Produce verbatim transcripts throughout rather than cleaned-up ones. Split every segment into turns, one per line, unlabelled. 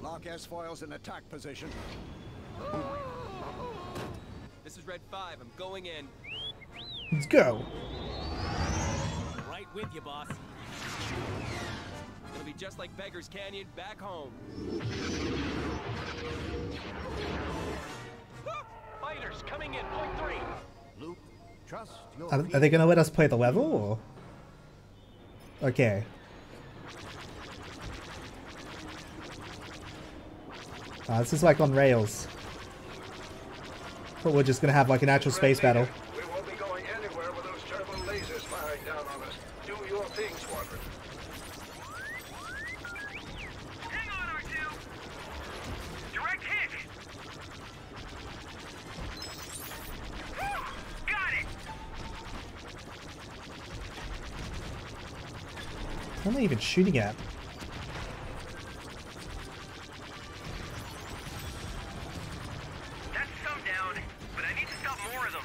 Mark S-Foils in attack position.
This is Red five. I'm going in.
Let's go.
Right with you, boss. It'll be just like Beggar's Canyon back home. Fighters coming in, point three.
Luke, trust your
Are, are they gonna let us play the level, or? Okay. Uh, this is like on rails. But we're just gonna have like an actual space battle.
We won't be going anywhere with those turbo lasers firing down on us. Do your thing, Squadron.
Hang on, R two. Direct hit. Whew, got it.
What am I even shooting at?
That's some down, but I need to stop more of them.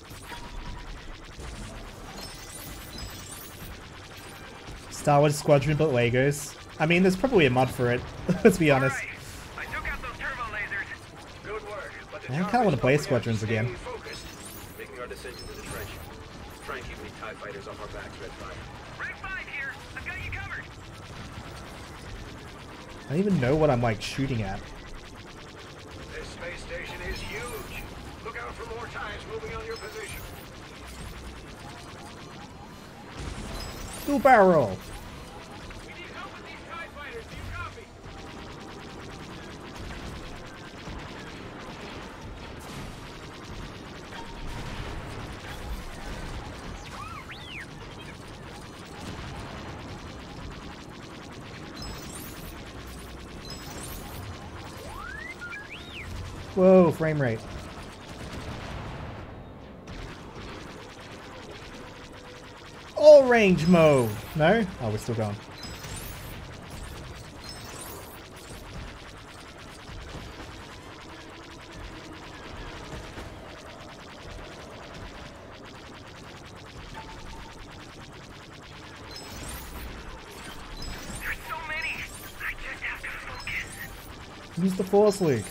Star Wars Squadron but Legos. I mean, there's probably a mod for it. Let's be honest.
All right, I took out those turbo lasers.
Good work. But the
I
job
kinda wanna
is
play
over.
Squadrons
Stay
again.
focused. Making our descent into the trench. Try and keep any TIE fighters off our backs, Red five.
Red five here. I've got you covered.
I don't even know what I'm like shooting at.
This space station is huge. Look out for more TIEs moving on your position.
Dual barrel.
We need help with these TIE fighters. Do you copy?
Whoa, frame rate. All range mode. No? Oh, we're still going.
There's so many. I just have to focus.
Use the force, Luke.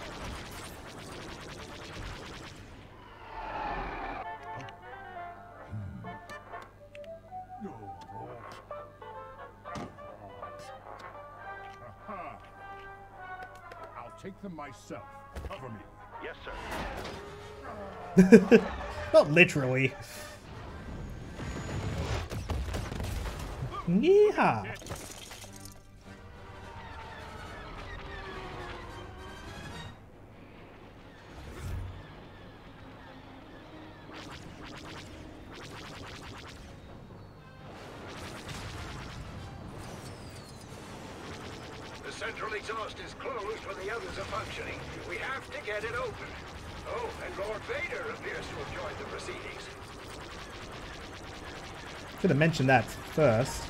I'll take them myself. Cover me.
Yes, sir.
Not literally. Yeehaw.
The central exhaust is closed when the others are functioning. We have to get it open. Oh, and Lord Vader appears to have joined the proceedings.
Could have mentioned that first.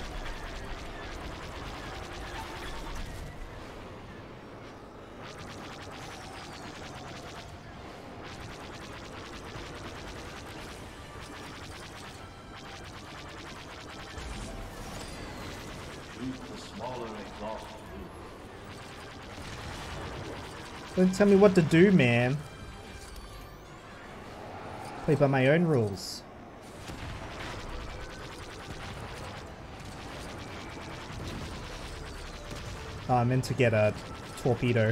Don't tell me what to do, man. Play by my own rules. Oh, I meant to get a torpedo.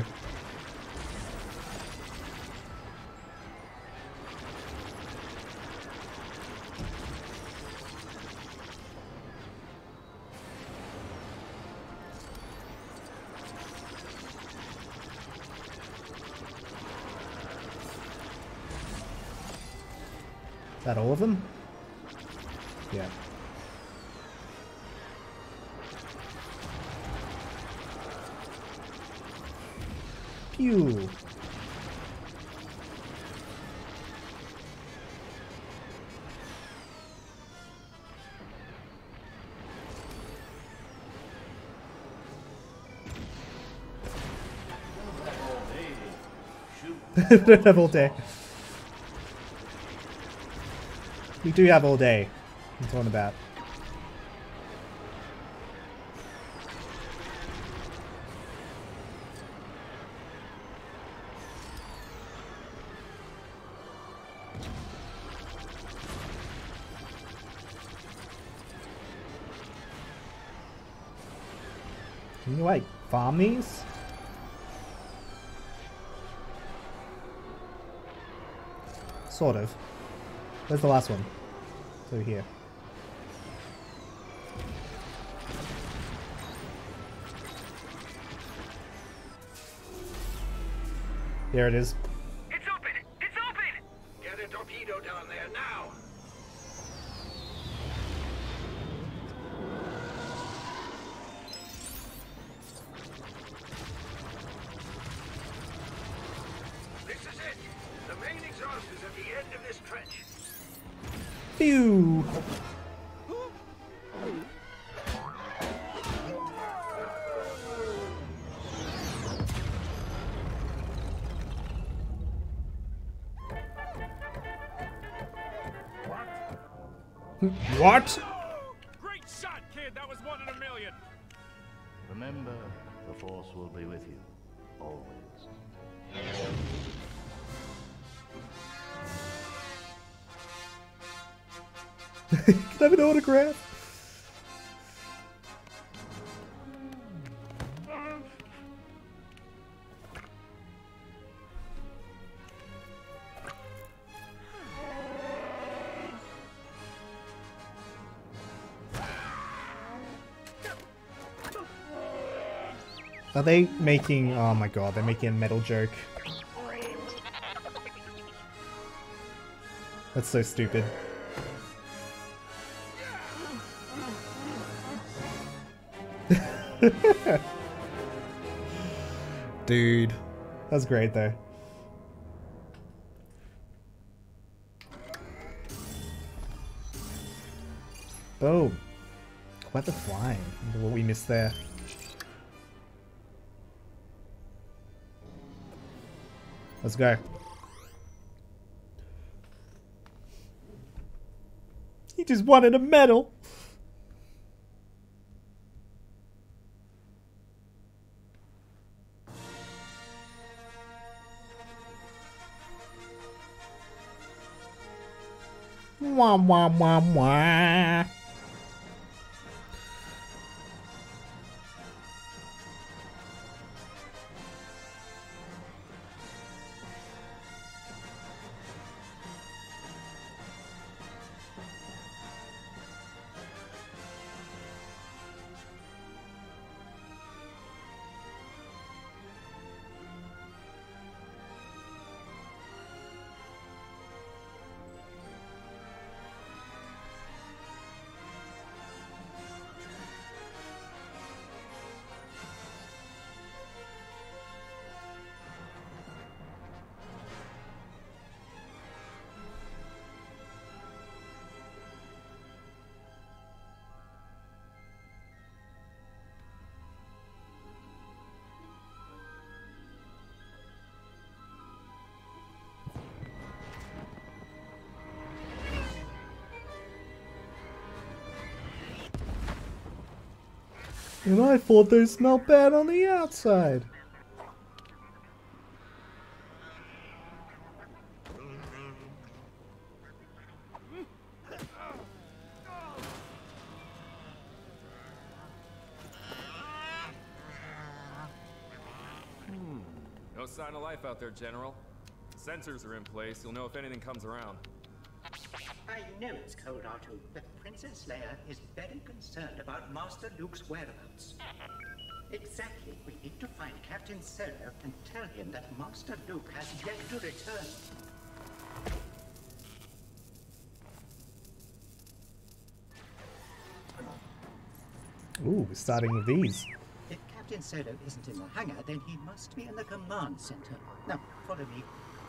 Is that all of them? Yeah. Pew. We don't have all day. We do have all day. I'm talking about. Can you like farm these? Sort of. Where's the last one? So here. There it is.
It's open! It's open!
Get a torpedo down there now! This is it! The main exhaust is at the end of this trench.
Phew! What?
Great shot, kid! That was one in a million!
Remember, the Force will be with you. Always.
Can I have an autograph? Are they making... Oh my god, they're making a metal joke. That's so stupid. Dude. That's great though. Boom. Quite the flying. What we missed there. Let's go. He just wanted a medal. Wah wah wah wah. And I thought they smelled bad on the outside.
No sign of life out there, General. Sensors are in place. You'll know if anything comes around.
I know it's cold, R two, but Princess Leia is very concerned about Master Luke's whereabouts. Exactly. We need to find Captain Solo and tell him that Master Luke has yet to return.
Ooh, we're starting with these.
If Captain Solo isn't in the hangar, then he must be in the command center. Now, follow me.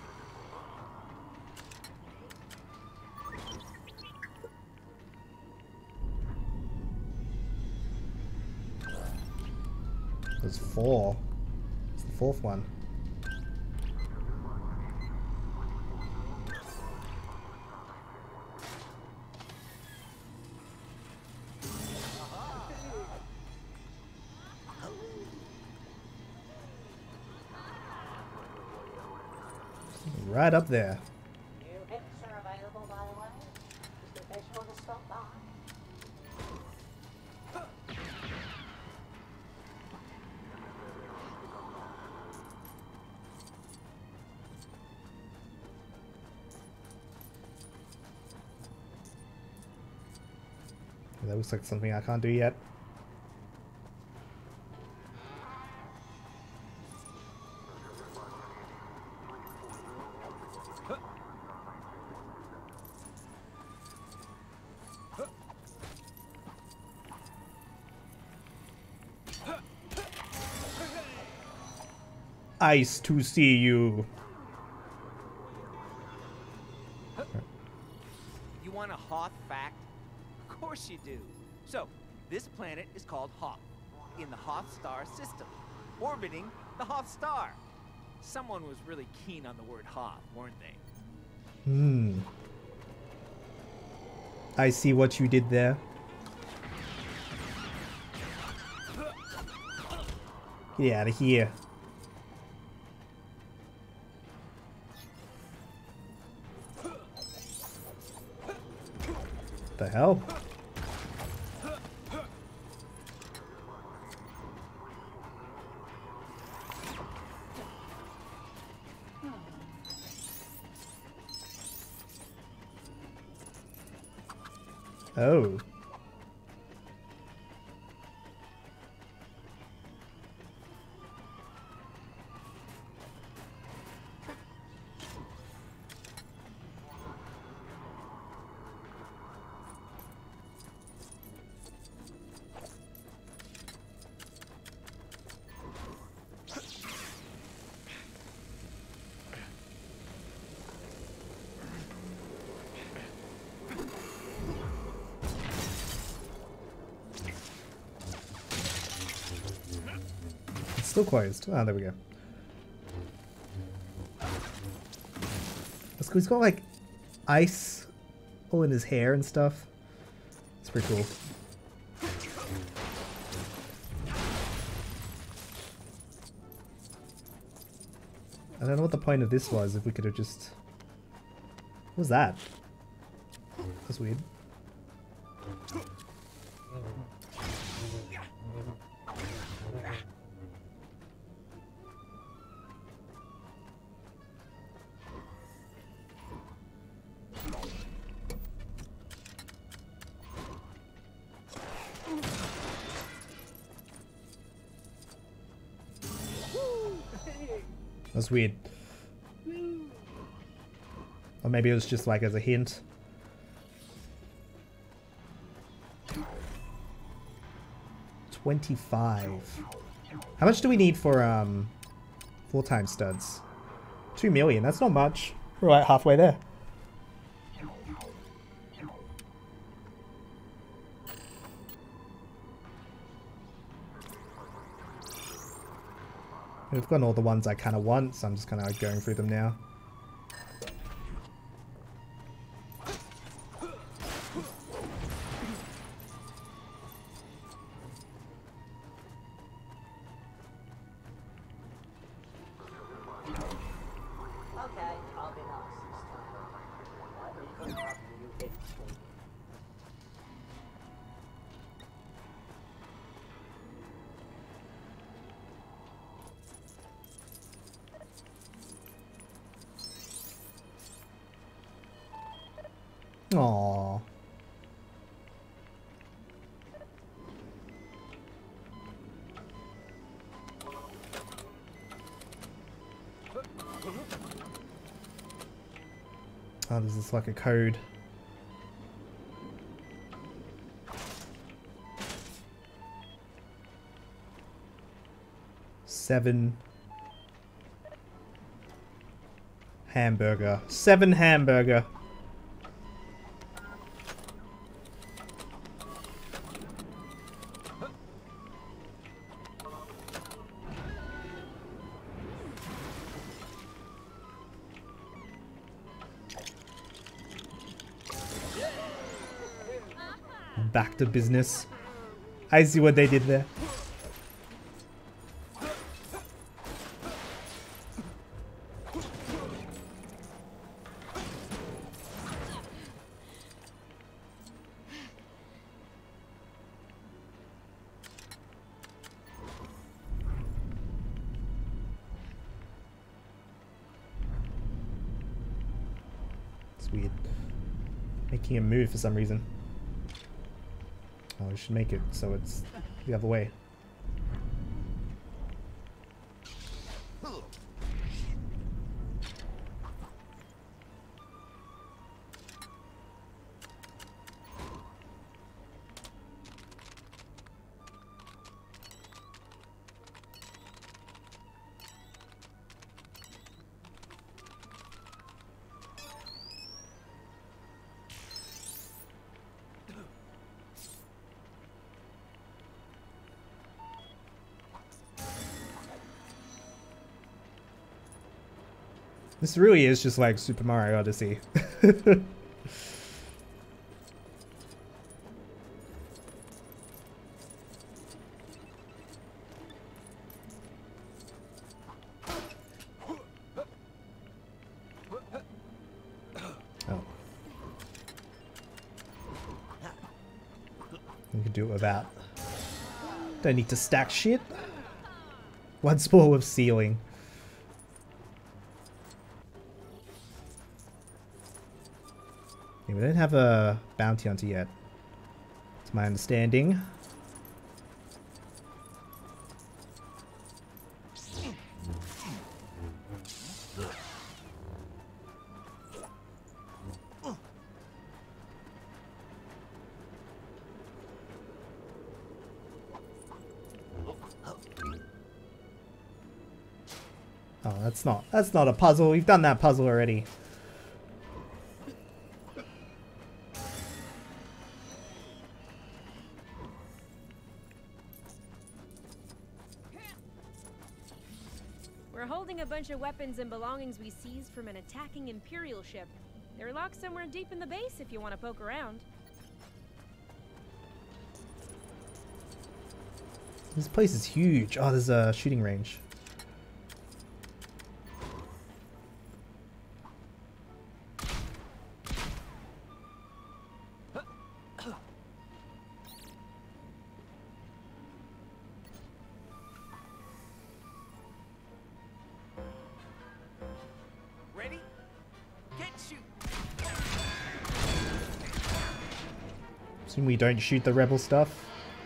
There's four. It's the fourth one. Right up there.
New hits are available, by the way. Just in case you want to stop by.
That looks like something I can't do yet. Ice to see you.
You want a Hoth fact? Of course you do. So, this planet is called Hoth, in the Hoth star system, orbiting the Hoth star. Someone was really keen on the word Hoth, weren't they?
Hmm. I see what you did there. Get out of here. The hell? Oh. Still closed. Ah, there we go. That's cool. He's got like ice all in his hair and stuff. It's pretty cool. I don't know what the point of this was. If we could have just... What was that? That's weird. That's weird. Or maybe it was just like as a hint. twenty-five. How much do we need for um full-time studs? Two million, that's not much. We're like halfway there. We've gotten all the ones I kind of want, so I'm just kind of like going through them now.
Okay, I'll be nice this time. Let me come after you get sleep.
Aww. Oh, this is like a code. Seven hamburger. Seven hamburger. Back to business. I see what they did there. It's weird. Making a move for some reason. Oh, we should make it so it's the other way. This really is just like Super Mario Odyssey. Oh. We can do it without. Don't need to stack shit. Once more with ceiling. Yeah, we don't have a bounty hunter yet. It's my understanding. Oh, that's not that's not a puzzle. We've done that puzzle already.
We're holding a bunch of weapons and belongings we seized from an attacking Imperial ship. They're locked somewhere deep in the base if you want to poke around.
This place is huge. Oh, there's a shooting range.
Ready? Get shoot.
Assume we don't shoot the rebel stuff.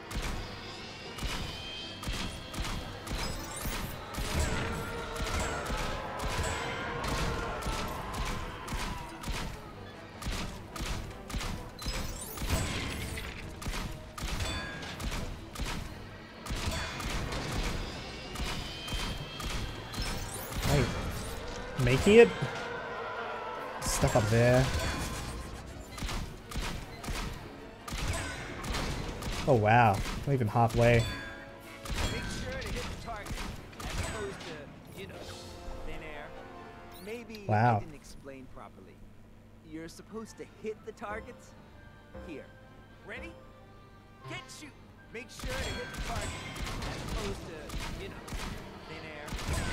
Making it? Stuff up there. Oh wow, not even halfway.
Make sure to hit the target as opposed to, you know, thin air. Maybe
Wow.
I didn't explain properly. You're supposed to hit the targets. Here. Ready? Get shoot. Make sure to hit the target as opposed to, you know, thin air.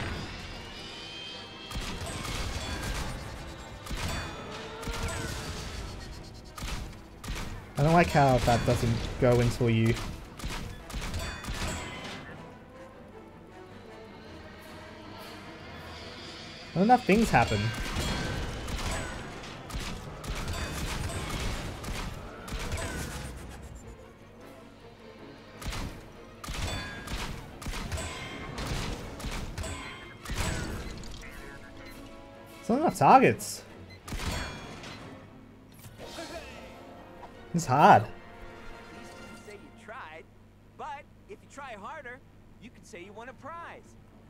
I don't like how that doesn't go until you... Not enough things happen. It's not enough targets. It's hard.
At least you can say you tried, but if you try harder, you can say you won a prize.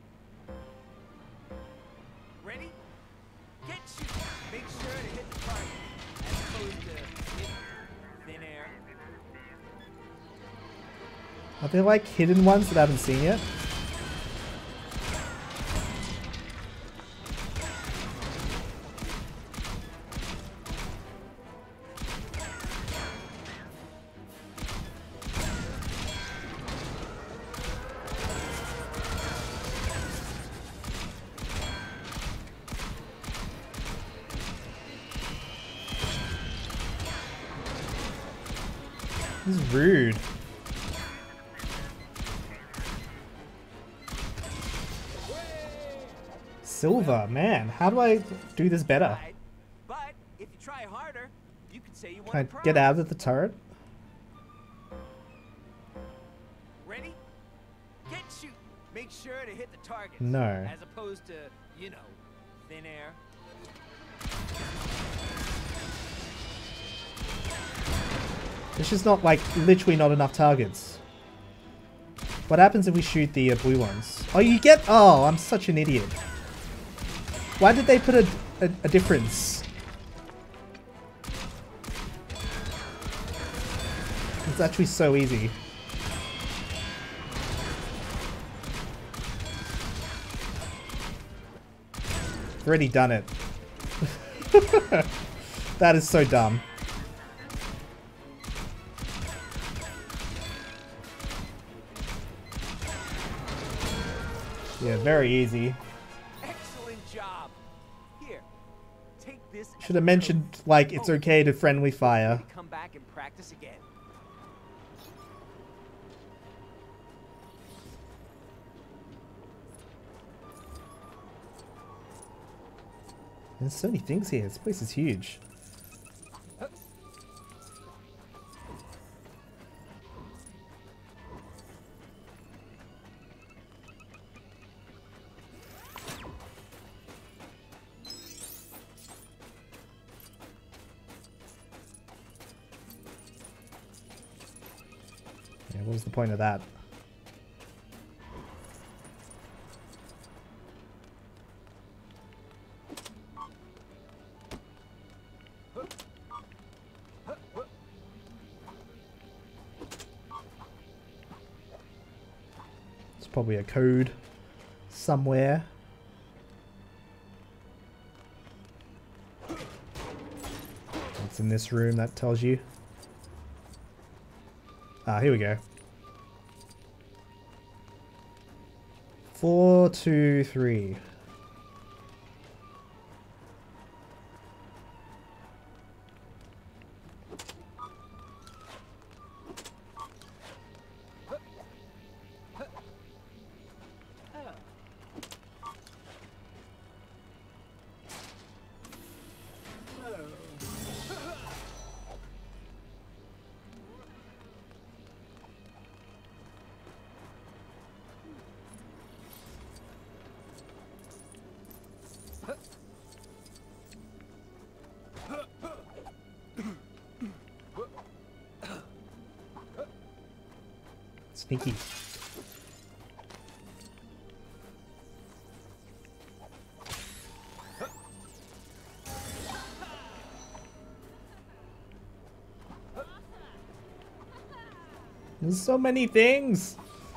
Ready? Get shoot. Make sure to hit the target as opposed to, you know, thin air.
Are there like hidden ones that I haven't seen yet? This is rude. Silver, man, how do I do this better?
But if you try harder, you can say you won
Can
a
I
prize.
get out of the turret?
Make sure to hit the targets.
No.
As opposed to, you know, thin air.
There's just not, like, literally not enough targets. What happens if we shoot the uh, blue ones? Oh, you get... Oh, I'm such an idiot. Why did they put a, a, a difference? It's actually so easy. I've already done it. That is so dumb. Yeah, very easy.
Excellent job. Here, take this.
Should have mentioned, like, it's okay to friendly fire.
Come back and practice again.
There's so many things here. This place is huge. Yeah, what was the point of that? It's probably a code somewhere. It's in this room, that tells you. Ah, here we go. Four, two, three. Sneaky. There's so many things.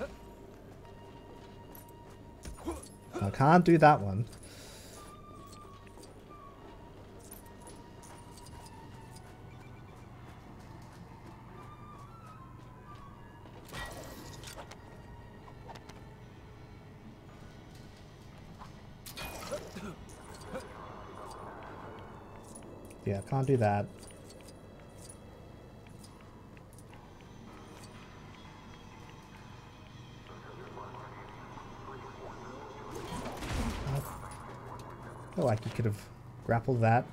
I can't do that one. Yeah, can't do that. I feel like you could have grappled that.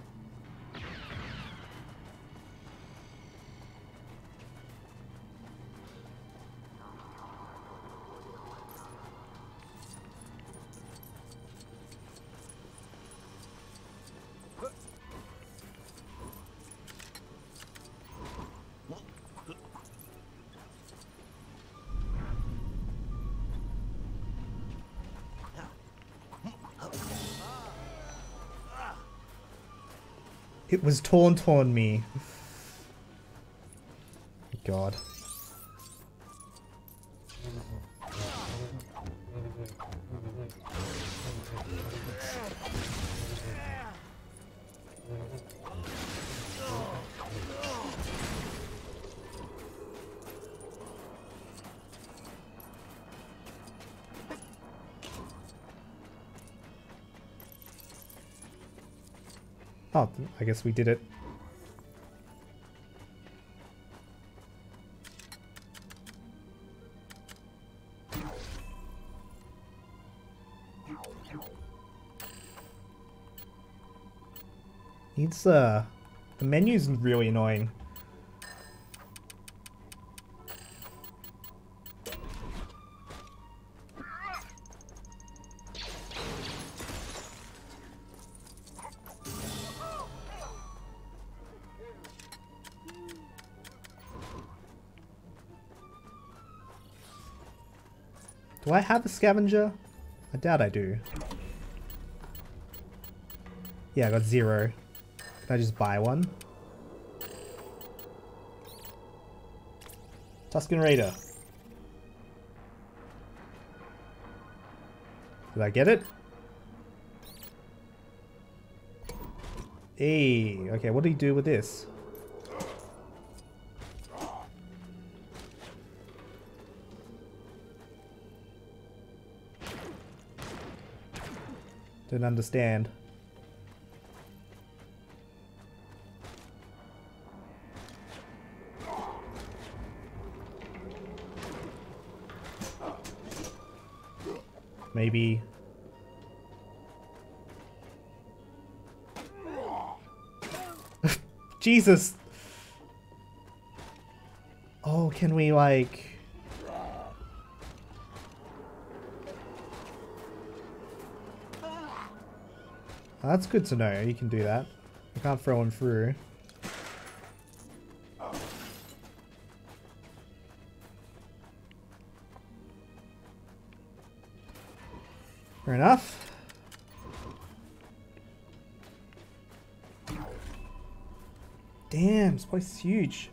It was torn torn me. God. Oh, I guess we did it. It's uh the menu's really annoying. Do I have a scavenger? I doubt I do. Yeah, I got zero. Can I just buy one? Tusken Raider. Did I get it? Hey, okay, what do you do with this? Don't understand. Maybe. Jesus. Oh, can we like... Oh, that's good to know. You can do that. I can't throw him through. Fair enough. Damn, this place is huge.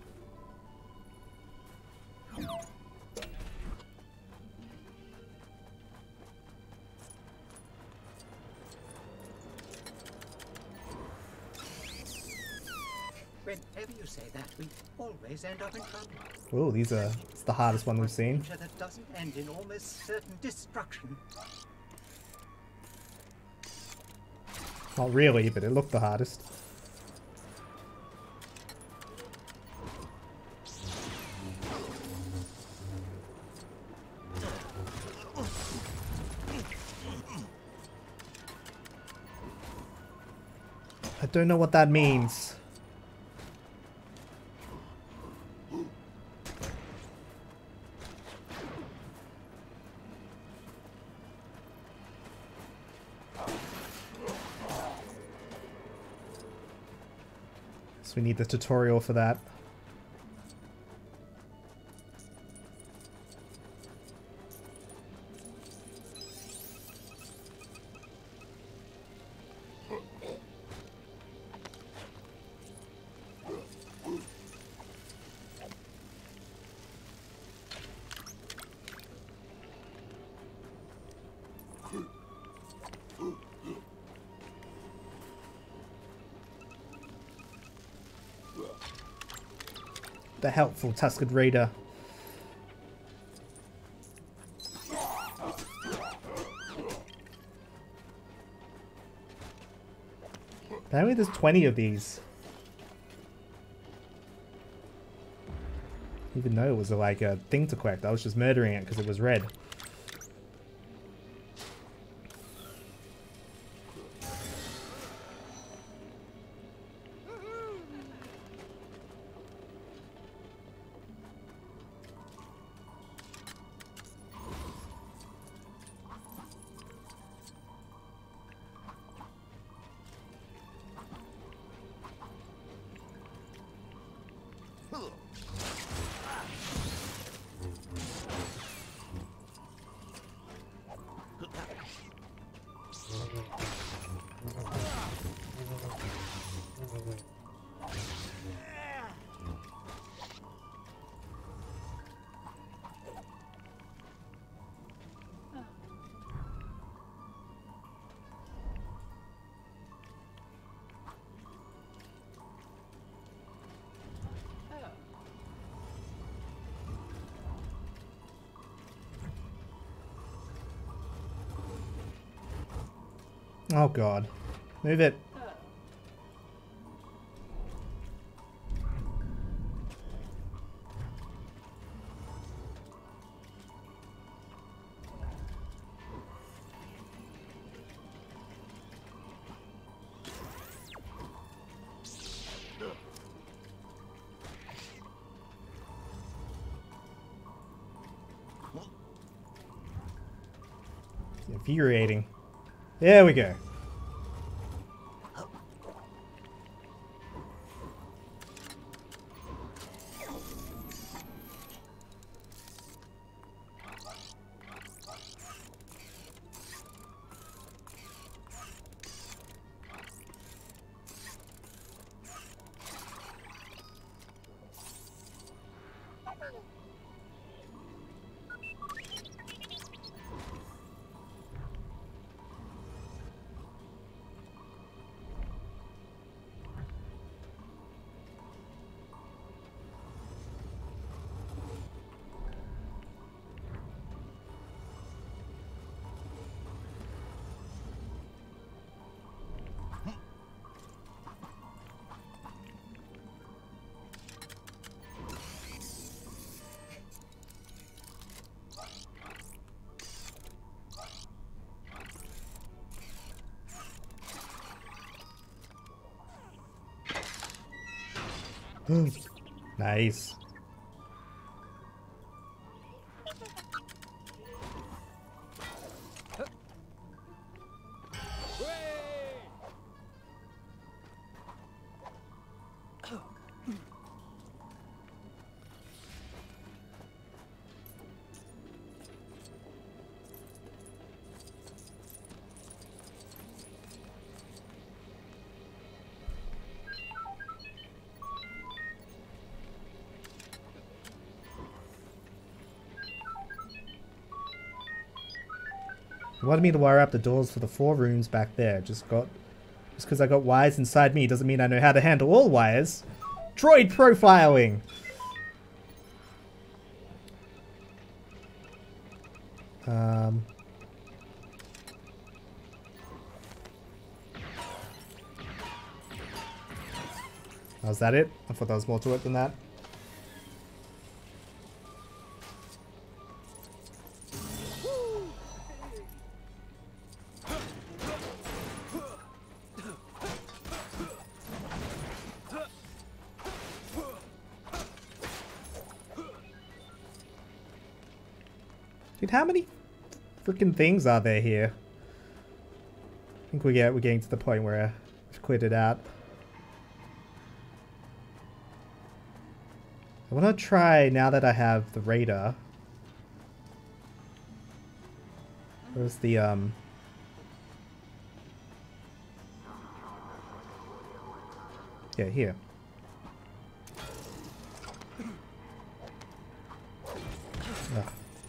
Whenever you say that, we always end up in trouble.
Oh, these are it's the hardest one we've seen.
Danger that doesn't end in almost certain destruction.
Not really, but it looked the hardest. I don't know what that means. So we need the tutorial for that. The helpful Tusken Raider. Apparently there's twenty of these. Even though it was a, like a thing to collect, I was just murdering it because it was red. Oh god. Move it. Infuriating. There we go. Nice. They wanted me to wire up the doors for the four rooms back there. Just got, just because I got wires inside me doesn't mean I know how to handle all wires. Droid profiling. Um. Was that it? I thought there was more to it than that. Dude, how many freaking things are there here? I think we get we're getting to the point where I've quit it out. I want to try now that I have the radar. Where's the um? Yeah, here. Ugh.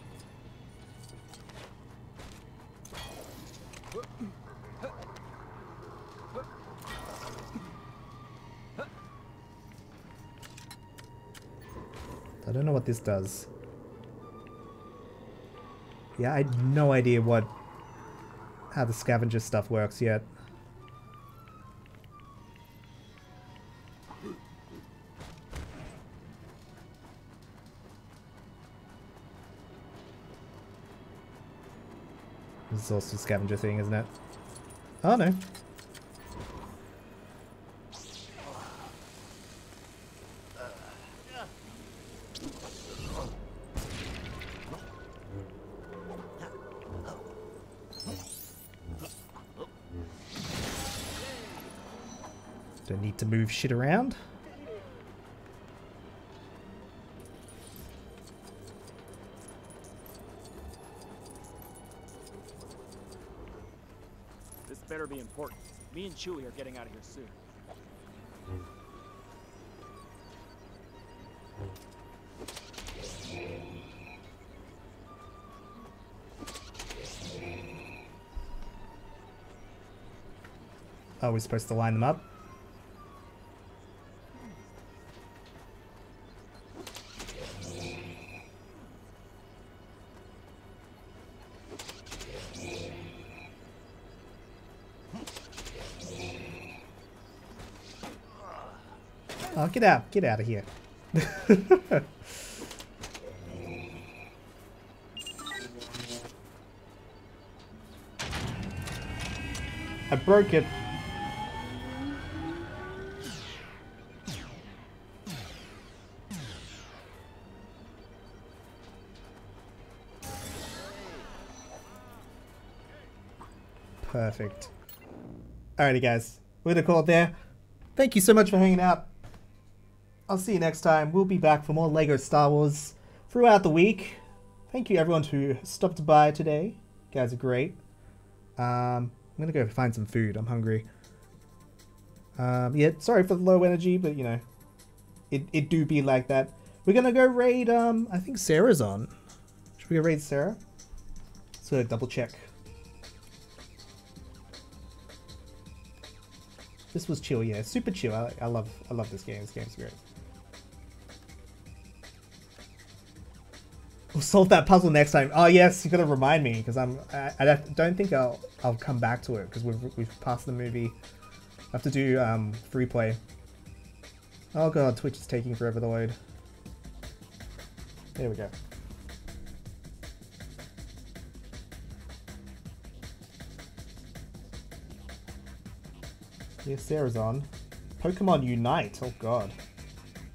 I don't know what this does. Yeah, I had no idea what how the scavenger stuff works yet. This is also a scavenger thing, isn't it? Oh no. Don't need to move shit around.
This better be important. Me and Chewie are getting out of here soon.
Are we supposed to line them up? Oh, get out. Get out of here. I broke it. Perfect. Alrighty guys, we're gonna call it there. Thank you so much for hanging out. I'll see you next time. We'll be back for more LEGO Star Wars throughout the week. Thank you everyone who stopped by today. You guys are great. Um, I'm gonna go find some food. I'm hungry. Um, yeah, sorry for the low energy, but you know, it, it do be like that. We're gonna go raid, um, I think Sarah's on. Should we go raid Sarah? Let's go double check. This was chill, yeah, super chill. I, I love, I love this game. This game's great. We'll solve that puzzle next time. Oh yes, you gotta remind me because I'm. I, I don't think I'll I'll come back to it because we've we've passed the movie. I have to do um free play. Oh god, Twitch is taking forever to load. There we go. Yes, Sarah's on. Pokemon Unite. Oh god.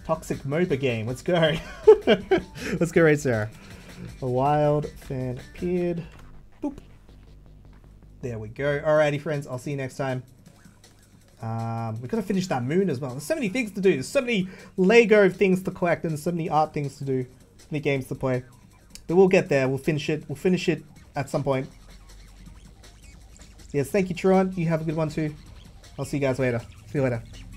Toxic MOBA game. Let's go. Let's go right there. A wild fan appeared. Boop. There we go. Alrighty, friends. I'll see you next time. Um, we've got to finish that moon as well. There's so many things to do. There's so many Lego things to collect, and there's so many art things to do. So many games to play. But we'll get there. We'll finish it. We'll finish it at some point. Yes, thank you, Tron. You have a good one too. I'll see you guys later. See you later.